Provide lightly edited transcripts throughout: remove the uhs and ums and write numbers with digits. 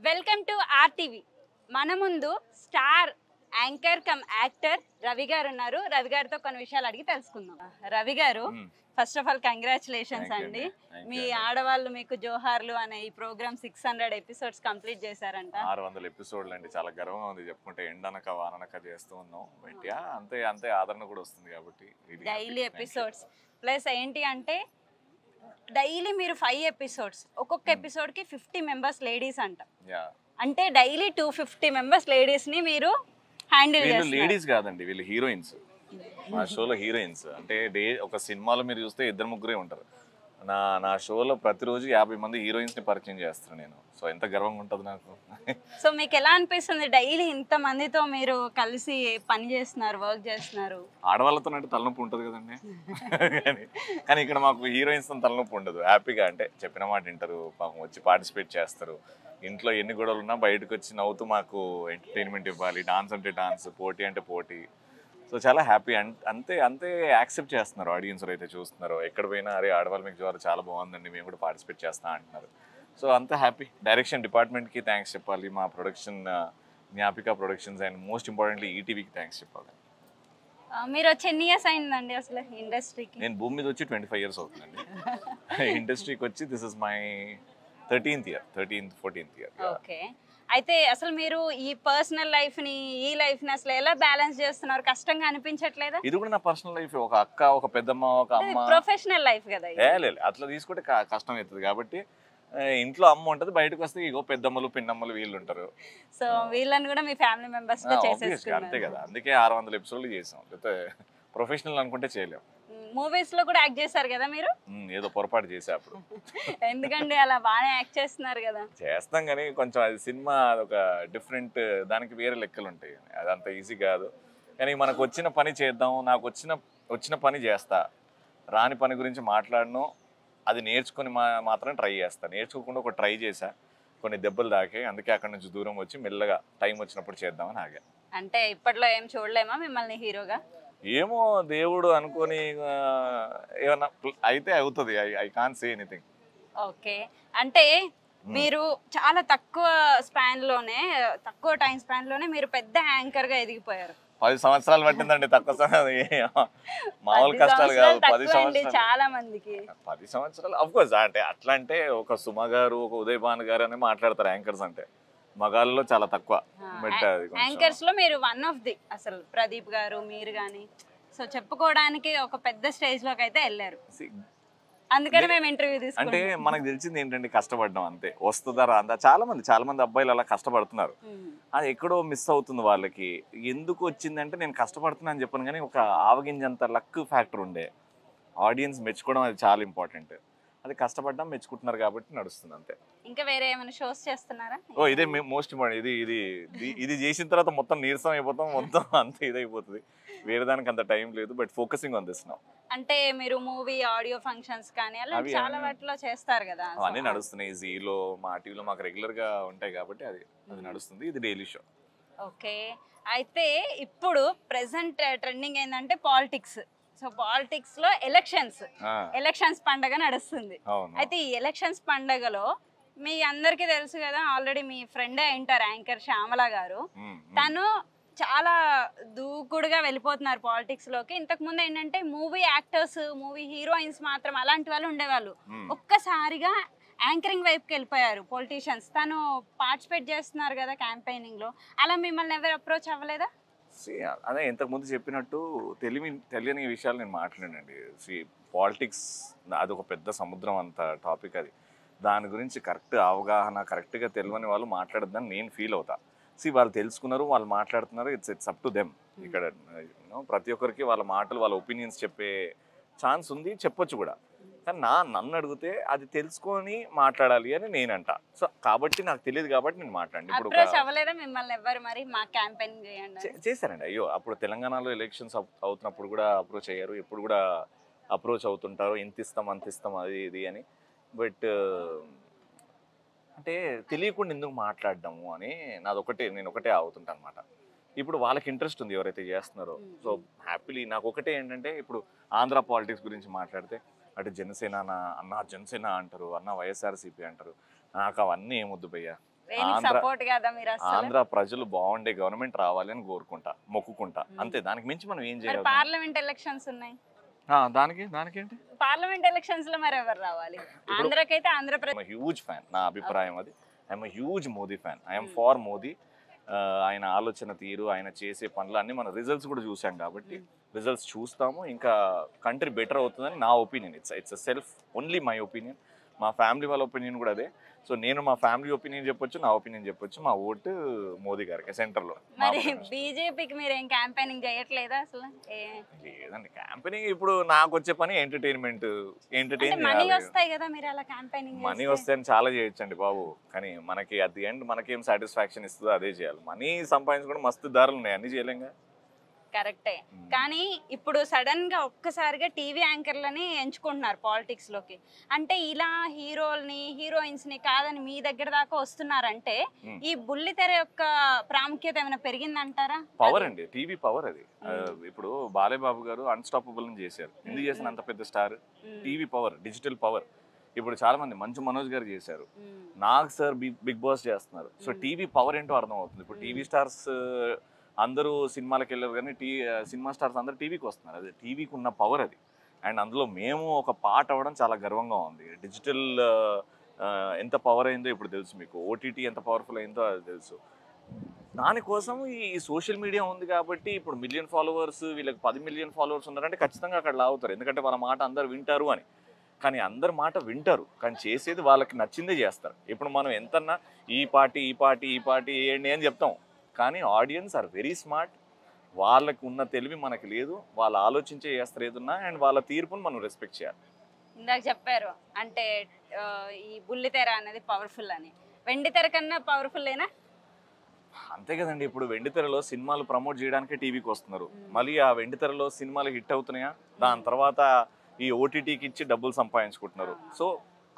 Welcome to RTV. మన ముందు star anchor cum actor Ravi garu ఉన్నారు. రవి గారితో కొన్ని విషయాలు అడిగి తెలుసుకుందాం. రవి గారు, ఫస్ట్ ఆఫ్ ఆల్ కంగ్రాచులేషన్స్ అండి. మీ ఆడవాళ్ళు మీకు జోహార్లు అనే ఈ ప్రోగ్రామ్ 600 ఎపిసోడ్స్ కంప్లీట్ చేశారంట. 600 ఎపిసోడ్లు అండి. చాలా గర్వంగా ఉంది చెప్పుకుంటే. ఎండనక వాననక చేస్తూ ఉన్నాం. బట్ అంతే అంతే ఆదరణ కూడా వస్తుంది కాబట్టి డైలీ ఎపిసోడ్స్ ప్లస్ ఏంటి అంటే డైలీ మీరు 5 ఎపిసోడ్స్, ఒక్కొక్క ఎపిసోడ్ కి 50 మెంబర్స్ లేడీస్ అంట. అంటే డైలీ 250 మెంబర్స్ లేడీస్ ని మీరు హ్యాండిల్ చేస్తారు. లేడీస్ కాదండి, వీళ్ళు హీరోయిన్స్. మా షోలో హీరోయిన్స్ అంటే ఒక సినిమాలో మీరు చూస్తే 2-3 ఉంటారు. నా షోలో ప్రతిరోజు 50 మంది హీరోయిన్స్ ని పరిచయం చేస్తాను నేను. సో ఎంత గర్వంగా ఉంటుంది నాకు. సో మీకు ఎలా అనిపిస్తుంది డైలీ ఇంత మందితో మీరు కలిసి పని చేస్తున్నారు, వర్క్ చేస్తున్నారు? ఆడవాళ్ళతో అంటే తలనొప్పి ఉంటుంది కదండి. కానీ ఇక్కడ మాకు హీరోయిన్స్ తో తలనొప్పి ఉండదు. హ్యాపీగా అంటే చెప్పిన మాట వింటారు, పాపం వచ్చి పార్టిసిపేట్ చేస్తారు. ఇంట్లో ఎన్ని గొడవలు ఉన్నా బయటకు వచ్చి నవ్వుతూ మాకు ఎంటర్టైన్మెంట్ ఇవ్వాలి. డాన్స్ అంటే డాన్స్, పోటీ అంటే పోటీ. సో చాలా హ్యాపీ. అంతే అంతే యాక్సెప్ట్ చేస్తున్నారు ఆడియన్స్ అయితే చూస్తున్నారు. ఎక్కడ పోయినా అరే ఆడవాళ్ళు మీకు జోరు చాలా బాగుందండి, మేము కూడా పార్టిసిపేట్ చేస్తా అంటున్నారు. సో అంత హ్యాపీ. డైరెక్షన్ డిపార్ట్మెంట్కి థ్యాంక్స్ చెప్పాలి, మా production Gnapika productions and most importantly ఈటీవీకి థ్యాంక్స్ చెప్పాలి. మీరు వచ్చి ఎన్ని ఇయర్స్ అయిందండి అసలు ఇండస్ట్రీకి? నేను భూమి మీద వచ్చి 25 years అవుతుందండి. ఇండస్ట్రీకి వచ్చి this is my 13th year, 14th year. Okay. అయితే అసలు మీరు ఈ పర్సనల్ లైఫ్ ని ఈ లైఫ్ ని అసలు ఎలా బ్యాలెన్స్ చేస్తున్నారు? కష్టంగా అనిపించట్లేదా? ఇది కూడా నా పర్సనల్ లైఫ్. ఒక అక్క, ఒక పెద్దమ్మ, ఒక అమ్మ. ప్రొఫెషనల్ లైఫ్ కదా. లేదు అట్లా తీసుకుంటే కష్టం అవుతుంది కాబట్టి ఇంట్లో అమ్మ ఉంటది, బయటకు వస్తే ఇగో పెద్దమ్మలు పిన్నమ్మలు వీళ్ళు ఉంటారు. సో వీళ్ళని కూడా మీ ఫ్యామిలీ మెంబర్స్ గా చేసేసుకున్నారు. అంతే కదా, అందుకే 600 ఎపిసోడ్లు చేసాం. లేకపోతే ప్రొఫెషనల్ అనుకుంటే చేయలేం. మూవీస్ లో కూడా యాక్ట్ చేశారు కదా మీరు? ఏదో పొరపాటు చేసా అప్పుడు. ఎందుకండి అలా బాగా యాక్ట్ చేస్తున్నారు కదా? చేస్తాం కానీ కొంచెం అది సినిమా అదొక డిఫరెంట్, దానికి వేరే లెక్కలు ఉంటాయి. అదంత ఈజీ కాదు. కానీ మనకు వచ్చిన పని చేద్దాం, నాకు వచ్చిన పని చేస్తా, రాని పని గురించి మాట్లాడను, అది నేర్చుకుని మాత్రం ట్రై చేస్తా. నేర్చుకోకుండా ఒక ట్రై చేశా, కొన్ని దెబ్బలు దాకే. అందుకే అక్కడ నుంచి దూరం వచ్చి మెల్లగా టైం వచ్చినప్పుడు చేద్దామని ఆగా. అంటే ఇప్పట్లో ఏం చూడలేమా మిమ్మల్ని హీరోగా? ఏమో దేవుడు అనుకొని ఏమన్నా అయితే అవుతుంది. I can't say anything. Okay. అంటే మీరు చాలా తక్కువ టైం స్పాన్ లోనే మీరు పెద్ద యాంకర్ గా ఎదిగిపోయారు. 10 సంవత్సరాలు పట్టిందండి. తక్కువ మామూలు కష్టాలు కాదు. 10 సంవత్సరాలు చాలా మందికి. 10 సంవత్సరాలు అఫ్ కోర్స్. అంటే అట్లా అంటే ఒక సుమ గారు, ఒక ఉదయ్ భాన్ గారు అని మాట్లాడతారు యాంకర్స్ అంటే. మగాళ్ళలో చాలా తక్కువ. బట్ యాంకర్స్ లో మీరు వన్ ఆఫ్ ది, అసలు ప్రదీప్ గారు మీరు గాని సో చెప్పుకోవడానికి ఒక పెద్ద స్టేజ్ లోకి అయితే వెళ్ళారు. అందుకని మేము ఇంటర్వ్యూ తీసుకున్నాం. అంటే మనకు తెలిసింది ఏంటంటే కష్టపడడం అంతే. వస్తుందా రాందా. చాలా మంది అబ్బాయిలు అలా కష్టపడుతున్నారు. అది ఎక్కడో మిస్ అవుతుంది వాళ్ళకి. ఎందుకు వచ్చిందంటే నేను కష్టపడుతున్నా అని చెప్పాను కానీ ఒక ఆవగింజంత లక్ ఫ్యాక్టర్ ఉండే. ఆడియన్స్ మెచ్చుకోవడం అది చాలా ఇంపార్టెంట్. అది కష్టపడ్డం మెచ్చుకుంటున్నారు కాబట్టి నడుస్తుంది అంతే. ఇంకా వేరే ఏమైనా షోస్ చేస్తున్నారా? ఇదే మోస్ట్ ఇంపార్టెంట్. ఇది చేసిన తర్వాత మొత్తం నీరసం అయిపోతాం, మొత్తం అంత ఇదైపోతుంది. వేరే దానికి అంత టైం లేదు. But focusing on this now. అంటే మీరు మూవీ ఆడియో ఫంక్షన్స్ కానీ అలా చాలా వాటిలో చేస్తారు కదా? అన్నీ నడుస్తున్నాయి. జీలో మా టీవీలో మాకు రెగ్యులర్ గా ఉంటాయి కాబట్టి అది నడుస్తుంది. ఇది డైలీ షో. ఓకే. అయితే ఇప్పుడు ప్రెసెంట్ ట్రెండింగ్ ఏంటంటే పాలిటిక్స్. సో పాలిటిక్స్ లో ఎలక్షన్స్ పండగ నడుస్తుంది. అయితే ఈ ఎలక్షన్స్ పండగలో మీ అందరికీ తెలుసు కదా, ఆల్రెడీ మీ ఫ్రెండ్ అయింటారు యాంకర్ శ్యామల గారు. తను చాలా దూకుడుగా వెళ్ళిపోతున్నారు పాలిటిక్స్ లోకి. ఇంతకు ముందు ఏంటంటే మూవీ యాక్టర్స్, మూవీ హీరోయిన్స్ మాత్రం అలాంటి వాళ్ళు ఉండేవాళ్ళు. ఒక్కసారిగా యాంకరింగ్ వైపుకి వెళ్ళిపోయారు పొలిటీషియన్స్. తను పార్టిసిపేట్ చేస్తున్నారు కదా క్యాంపెయినింగ్ లో. అలా మిమ్మల్ని ఎవరు అప్రోచ్ అవ్వలేదా? అదే ఇంతకుముందు చెప్పినట్టు తెలియని విషయాలు నేను మాట్లాడండి. పాలిటిక్స్ అదొక పెద్ద సముద్రం అంత టాపిక్. అది దాని గురించి కరెక్ట్ అవగాహన, కరెక్ట్గా తెలియని వాళ్ళు మాట్లాడద్దని నేను ఫీల్ అవుతా. వాళ్ళు తెలుసుకున్నారు, వాళ్ళు మాట్లాడుతున్నారు. It's up to them. ఇక్కడ ప్రతి ఒక్కరికి వాళ్ళ మాటలు, వాళ్ళ ఒపీనియన్స్ చెప్పే ఛాన్స్ ఉంది, చెప్పొచ్చు కూడా. కానీ నన్ను అడిగితే అది తెలుసుకొని మాట్లాడాలి అని నేనంట. సో కాబట్టి నాకు తెలియదు కాబట్టి నేను మాట్లాడండి. ఇప్పుడు చేశారండి. అయ్యో అప్పుడు తెలంగాణలో ఎలక్షన్స్ అవుతున్నప్పుడు కూడా అప్రోచ్ అయ్యారు. ఎప్పుడు కూడా అప్రోచ్ అవుతుంటారు, ఎంత ఇస్తాం అంత ఇస్తాం అది ఇది అని. బట్ అంటే తెలియకుండా ఎందుకు మాట్లాడడము అని నేను ఒకటే అవుతుంటాను అనమాట. ఇప్పుడు వాళ్ళకి ఇంట్రెస్ట్ ఉంది ఎవరైతే చేస్తున్నారో. సో హ్యాపీలీ నాకు ఒకటే ఏంటంటే, ఇప్పుడు ఆంధ్ర పాలిటిక్స్ గురించి మాట్లాడితే అటు జనసేన అన్న జనసేన అంటారు, అన్న వైఎస్ఆర్సీపీ అంటారు. నాకు అవన్నీ ఏమొద్దు భయ్యా. సపోర్ట్ కదా మీరు అసలు. ఆంధ్ర ప్రజలు బాగుండే గవర్నమెంట్ రావాలి అని కోరుకుంటా, మొక్కుకుంటా అంతే. దానికి మించి మనం ఏం చేయాలి? పార్లమెంట్ ఎలక్షన్స్ ఉన్నాయి, దానికేంటి పార్లమెంట్ ఎలక్షన్స్ లో మరి ఎవరు రావాలి? ఆంధ్రకైతే ఆంధ్రప్రదేశ్ హ్యూజ్ ఫ్యాన్, నా అభిప్రాయం అది. I'm huge Modi fan, I'm for Modi. ఆయన ఆలోచన తీరు, ఆయన చేసే పనులు అన్ని మన రిజల్ట్స్ కూడా చూసాం కాబట్టి రిజల్ట్స్ చూస్తాము, ఇంకా కంట్రీ బెటర్ అవుతుందని నా opinion. It's self only my opinion. మా ఫ్యామిలీ వాళ్ళ ఒపీనియన్ కూడా అదే. సో నేను మా ఫ్యామిలీ ఒపీనియన్ చెప్పొచ్చు, నా ఒపీనియన్ చెప్పొచ్చు. మా ఓటు మోదీ గారికి సెంటర్లో. మరి బీజేపీకి మీరు ఏం క్యాంపెయినింగ్ చేయట్లేదా అసలు? లేదండి, క్యాంపెయినింగ్ ఇప్పుడు నాకు వచ్చే పని ఎంటర్టైన్మెంట్, ఎంటర్టైన్ మనీ వస్తాయి కదా, మీరు అలా క్యాంపెయినింగ్ మనీ వస్తాయని చాలా చేయొచ్చండి బాబు, కానీ మనకి అట్ ది ఎండ్ మనకేం సాటిస్ఫాక్షన్ ఇస్తుందో అదే చేయాలి. మనీ సంపాదించుకోవడం మస్తు దారులు ఉన్నాయి, అన్ని చేయలేంగా. కరెక్టే, కానీ ఇప్పుడు సడన్ గా ఒక్కసారిగా టీవీ యాంకర్లని ఎంచుకుంటున్నారు పాలిటిక్స్ లోకి. అంటే ఇలా హీరోల్ని హీరోయిన్స్ ని కాదని మీ దగ్గర దాకా వస్తున్నారంటే ఈ బుల్లితెర యొక్క ప్రాముఖ్యత ఏమైనా పెరిగిందంటారా? పవర్ అండి, టీవీ పవర్ అది. ఇప్పుడు బాలేబాబు గారు అన్స్టాపబుల్ చేశారు, ఎందుకు చేసిన అంత పెద్ద star? TV power, digital power. ఇప్పుడు చాలా మంది మంచు మనోజ్ గారు చేశారు, నాగ్ సార్ బిగ్ బాస్ చేస్తున్నారు. సో టీవీ పవర్ ఏంటో అర్థం అవుతుంది. ఇప్పుడు టీవీ స్టార్స్ అందరూ సినిమాలకు వెళ్ళారు, కానీ సినిమా స్టార్స్ అందరూ టీవీకి వస్తున్నారు. అది టీవీకి ఉన్న పవర్ అది. అండ్ అందులో మేము ఒక పార్ట్ అవ్వడం చాలా గర్వంగా ఉంది. డిజిటల్ ఎంత పవర్ అయిందో ఇప్పుడు తెలుసు మీకు, ఓటీటీ ఎంత పవర్ఫుల్ అయిందో అది తెలుసు. దానికోసం ఈ సోషల్ మీడియా ఉంది కాబట్టి ఇప్పుడు 1 మిలియన్ ఫాలోవర్స్, వీళ్ళకి 10 మిలియన్ ఫాలోవర్స్ ఉన్నారంటే ఖచ్చితంగా అక్కడ లాగుతారు, ఎందుకంటే వాళ్ళ మాట అందరు వింటారు అని. కానీ అందరి మాట వింటారు, కానీ చేసేది వాళ్ళకి నచ్చిందే చేస్తారు. ఇప్పుడు మనం ఎంతన్నా ఈ పార్టీ ఏంటి అని చెప్తాం, కానీ ఆడియన్స్ ఆర్ వెరీ స్మార్ట్. వాళ్ళకు ఉన్న తెలివి మనకి లేదు, వాళ్ళు ఆలోచించే చేస్తారు ఏదున్నా, అండ్ వాళ్ళ తీర్పును మనం రెస్పెక్ట్ చేయాలి. ఇందాక చెప్పారు అంటే ఈ బుల్లితెర అనేది పవర్ఫుల్ అని, వెండితెర కన్నా పవర్ఫుల్ ఏనా? అంతే కదండి. ఇప్పుడు వెండితెరలో సినిమాలు ప్రమోట్ చేయడానికి టీవీకి వస్తున్నారు, మళ్ళీ ఆ వెండితెరలో సినిమాలు హిట్ అవుతున్నాయా, దాని తర్వాత ఈ ఓటీటీకి ఇచ్చి డబ్బులు సంపాదించుకుంటున్నారు. సో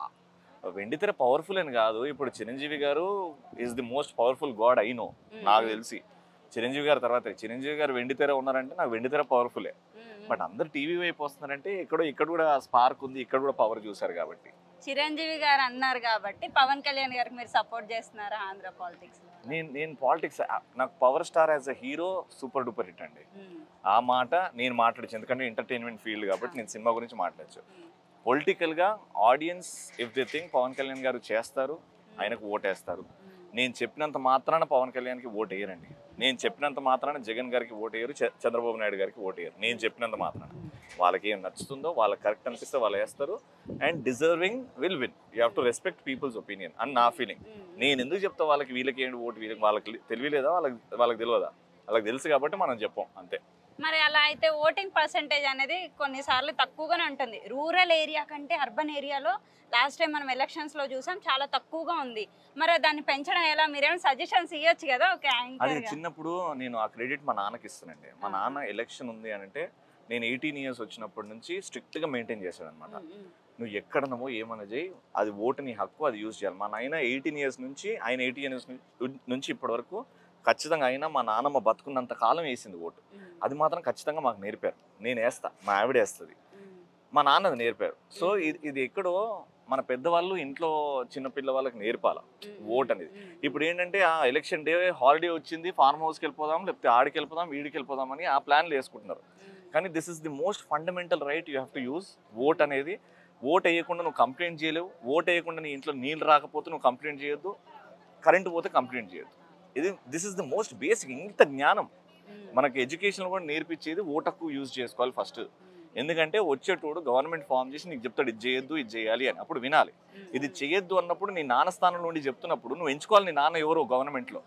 వెండితెర పవర్ఫుల్ అని కాదు. ఇప్పుడు Chiranjeevi garu is the most powerful god I know, నాకు తెలిసి. చిరంజీవి గారి తర్వాత చిరంజీవి గారు వెండితెర ఉన్నారంటే నాకు వెండితెర పవర్ఫుల్లే. బట్ అందరు టీవీ వైపు వస్తున్నారంటే ఇక్కడ కూడా స్పార్క్ ఉంది, ఇక్కడ కూడా పవర్ చూసారు కాబట్టి. చిరంజీవి గారు అన్నారు కాబట్టి పవన్ కళ్యాణ్ గారికి మీరు సపోర్ట్ చేస్తున్నారా ఆంధ్ర పాలిటిక్స్? నేను పాలిటిక్స్, నాకు power star as a hero super duper hit అండి. ఆ మాట నేను మాట్లాడచ్చు, ఎందుకంటే ఎంటర్టైన్మెంట్ ఫీల్డ్ కాబట్టి నేను సినిమా గురించి మాట్లాడచ్చు. పొలిటికల్గా audience if they think Pawan Kalyan garu చేస్తారు, ఆయనకు ఓటేస్తారు. నేను చెప్పినంత మాత్రాన పవన్ కళ్యాణ్కి ఓటు వేయరండి, నేను చెప్పినంత మాత్రాన జగన్ గారికి ఓటు వేయరు, చంద్రబాబు నాయుడు గారికి ఓటు వేయరు. నేను చెప్పినంత మాత్రాన వాళ్ళకి ఏం నచ్చుతుందో, వాళ్ళకి కరెక్ట్ అనిపిస్తే వాళ్ళు వేస్తారు. And deserving will win. You have to respect people's opinion అని నా ఫీలింగ్. నేను ఎందుకు చెప్తా వాళ్ళకి వీళ్ళకి ఏంటి ఓటు, వీళ్ళకి వాళ్ళకి తెలియలేదా, వాళ్ళకి తెలియదా? వాళ్ళకి తెలుసు కాబట్టి మనం చెప్పాం అంతే. మరి అలా అయితే ఓటింగ్ పర్సెంటేజ్ అనేది కొన్నిసార్లు తక్కువగానే ఉంటుంది. రూరల్ ఏరియా కంటే అర్బన్ ఏరియాలో లాస్ట్ టైం మనం ఎలక్షన్స్లో చూసాం చాలా తక్కువగా ఉంది. మరి దాన్ని పెంచడం ఎలా? మీరేమైనా సజెషన్స్ ఇవ్వచ్చు కదా ఒక యాంకర్. అది చిన్నప్పుడు నేను ఆ క్రెడిట్ మా నాన్నకి ఇస్తానండి. మా నాన్న ఎలక్షన్ ఉంది అంటే నేను 18 ఇయర్స్ వచ్చినప్పటి నుంచి స్ట్రిక్ట్గా మెయింటైన్ చేశాడు అనమాట. నువ్వు ఎక్కడనమో ఏమన్నా చేయి, అది ఓటు నీ హక్కు, అది యూజ్ చేయాలి. మా నాయన 18 ఇయర్స్ నుంచి, ఆయన 18 ఇయర్స్ నుంచి ఇప్పటి వరకు ఖచ్చితంగా అయినా మా నాన్నమ్మ బతుకున్నంత కాలం వేసింది ఓటు. అది మాత్రం ఖచ్చితంగా మాకు నేర్పారు. నేను వేస్తా, మా ఆవిడ వేస్తుంది, మా నాన్న అది నేర్పారు. సో ఇది ఎక్కడో మన పెద్దవాళ్ళు ఇంట్లో చిన్నపిల్ల వాళ్ళకి నేర్పాల ఓట్ అనేది. ఇప్పుడు ఏంటంటే ఆ ఎలక్షన్ డే హాలిడే వచ్చింది, ఫార్మ్ హౌస్కి వెళ్ళిపోదాం, లేకపోతే ఆడికి వెళ్ళిపోదాం, వీడికి వెళ్ళిపోదాం అని ఆ ప్లాన్లు వేసుకుంటున్నారు. కానీ this is the most fundamental right you have to use. Vote అనేది, ఓట్ వేయకుండా నువ్వు కంప్లైంట్ చేయలేవు, ఓట్ వేయకుండా నీ ఇంట్లో నీళ్ళు రాకపోతే నువ్వు కంప్లైంట్ చేయొద్దు, కరెంటు పోతే కంప్లైంట్ చేయొద్దు. This is the most basic. ఇంత జ్ఞానం మనకి ఎడ్యుకేషన్ కూడా నేర్పించేది ఓట్ హక్కు యూజ్ చేసుకోవాలి ఫస్ట్. ఎందుకంటే వచ్చేటోడు గవర్నమెంట్ ఫామ్ చేసి నీకు చెప్తాడు ఇది చేయొద్దు, ఇది చేయాలి అని, అప్పుడు వినాలి. ఇది చేయొద్దు అన్నప్పుడు నీ నాన్న స్థానం నుండి చెప్తున్నప్పుడు నువ్వు ఎంచుకోవాలి నీ నాన్న ఎవరో గవర్నమెంట్లో.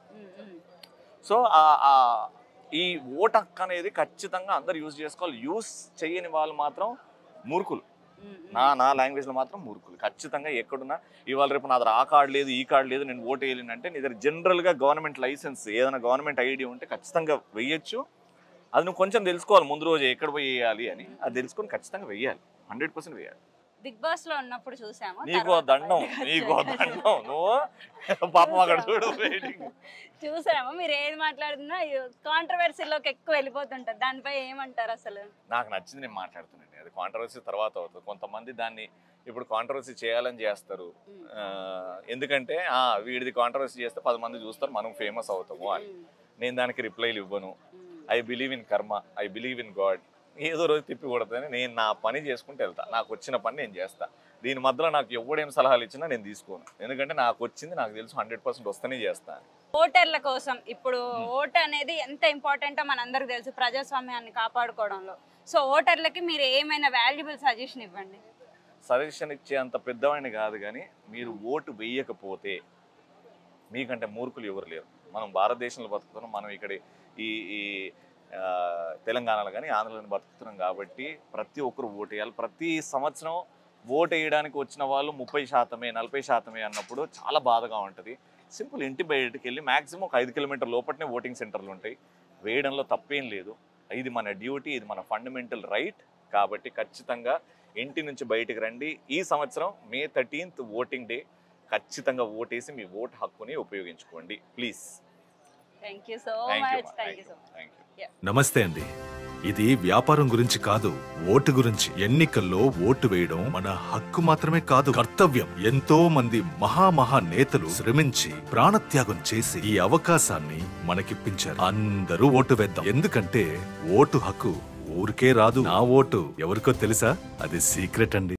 సో ఈ ఓట్ హక్కు అనేది ఖచ్చితంగా అందరు యూజ్ చేసుకోవాలి. యూజ్ చేయని వాళ్ళు మాత్రం మూర్ఖులు, నా లాంగ్వేజ్లో మాత్రం మూర్ఖులు. ఖచ్చితంగా ఎక్కడున్నా ఇవాళ రేపు నా దగ్గర ఆ కార్డు లేదు, ఈ కార్డు లేదు, నేను ఓటు వేయలేను అంటే నీ దగ్గర జనరల్గా గవర్నమెంట్ లైసెన్స్, ఏదైనా గవర్నమెంట్ ఐడి ఉంటే ఖచ్చితంగా వెయ్యొచ్చు. అది నువ్వు కొంచెం తెలుసుకోవాలి ముందు రోజు ఎక్కడ పోయి వేయాలి అని, అది తెలుసుకొని ఖచ్చితంగా వెయ్యాలి, 100% వేయాలి. బిగ్ బాస్ లో ఉన్నప్పుడు చూసాము, నీకో దండం నువ్వు పాపం అక్కడ చూడు చూసాము. మీరు ఏది మాట్లాడుతున్నా కాంట్రవర్సీలోకి ఎక్కువ వెళ్ళిపోతుంటారు, దానిపై ఏమంటారు అసలు? నాకు నచ్చింది నేను మాట్లాడుతున్నాను. అది కాంట్రవర్సీ తర్వాత అవుతుంది. కొంతమంది దాన్ని ఇప్పుడు కాంట్రవర్సీ చేయాలని చేస్తారు. ఎందుకంటే వీడిది కాంట్రవర్సీ చేస్తే 10 మంది చూస్తారు, మనం ఫేమస్ అవుతాము అని. నేను దానికి రిప్లైలు ఇవ్వను. I believe in karma, I believe in god. ఏదో రోజు తిప్పి కొడతాను. నేను నా పని చేసుకుంటూ వెళ్తా, నాకు వచ్చిన పని నేను చేస్తా. దీని మధ్యలో నాకు ఎవడేం సలహాలు ఇచ్చినా నేను తీసుకోను. ఎందుకంటే నాకు వచ్చింది నాకు తెలుసు 100% వస్తేనే చేస్తాను. ఓటర్ల కోసం ఇప్పుడు ఓటు అనేది ఎంత ఇంపార్టెంటో మనందరికి తెలుసు ప్రజాస్వామ్యాన్ని కాపాడుకోవడంలో. సో ఓటర్లకి మీరు ఏమైనా వాల్యుబుల్ సజెషన్ ఇవ్వండి. సజెషన్ ఇచ్చే అంత పెద్దవాడిని కాదు, కానీ మీరు ఓటు వేయకపోతే మీకంటే మూర్ఖులు ఎవరు లేరు. మనం భారతదేశంలో బతుకుతున్నాం, మనం ఇక్కడ ఈ తెలంగాణలో కానీ ఆంధ్రలో బతుకుతున్నాం కాబట్టి ప్రతి ఒక్కరు ఓటు వేయాలి. ప్రతి సంవత్సరం ఓటు వేయడానికి వచ్చిన వాళ్ళు 30%, 40% అన్నప్పుడు చాలా బాధగా ఉంటుంది. సింపుల్ ఇంటి బయటకు వెళ్ళి మ్యాక్సిమం ఒక 5 కిలోమీటర్ లోపలనే ఓటింగ్ సెంటర్లు ఉంటాయి. వేయడంలో తప్పేం లేదు. ఇది మన డ్యూటీ, ఇది మన ఫండమెంటల్ రైట్. కాబట్టి ఖచ్చితంగా ఇంటి నుంచి బయటికి రండి. ఈ సంవత్సరం May 13th ఓటింగ్ డే. ఖచ్చితంగా ఓటేసి మీ ఓటు హక్కుని ఉపయోగించుకోండి please. Thank you so much. నమస్తే అండి. ఇది వ్యాపారం గురించి కాదు, ఓటు గురించి. ఎన్నికల్లో ఓటు వేయడం మన హక్కు మాత్రమే కాదు, కర్తవ్యం. ఎంతో మంది మహా నేతలు శ్రమించి ప్రాణత్యాగం చేసి ఈ అవకాశాన్ని మనకిప్పించారు. అందరూ ఓటు వేద్దాం. ఎందుకంటే ఓటు హక్కు ఊరికే రాదు. నా ఓటు ఎవరికో తెలుసా? అది సీక్రెట్ అండి.